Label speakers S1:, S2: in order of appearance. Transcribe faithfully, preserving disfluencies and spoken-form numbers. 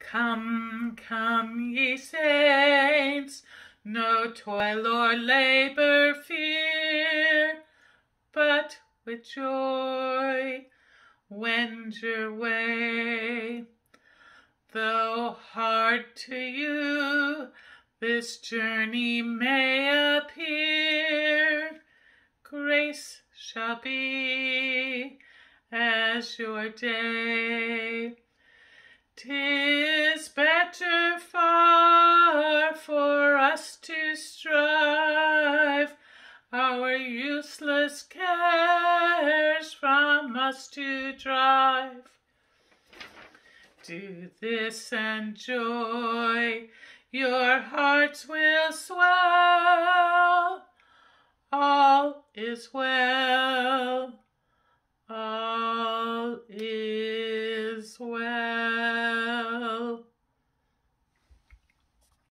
S1: Come, come, ye saints, no toil or labor fear, but with joy wend your way. Though hard to you this journey may appear, grace shall be as your day. 'Tis better far for us to strive, our useless cares from us to drive. Do this and joy your hearts will swell. All is well, all is well.